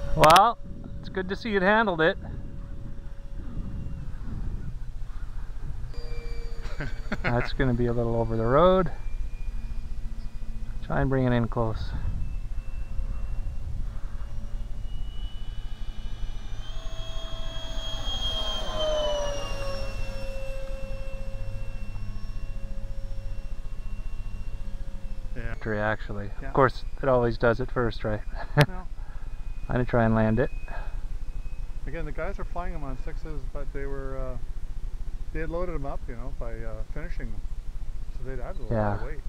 Well, it's good to see it handled it. That's going to be a little over the road. Try and bring it in close. Yeah. Actually, Yeah. of course, it always does it first, right? No. I'm gonna try and land it. Again, the guys are flying them on 6s, but they were they had loaded them up, you know, by finishing them, so they'd added a lot of weight.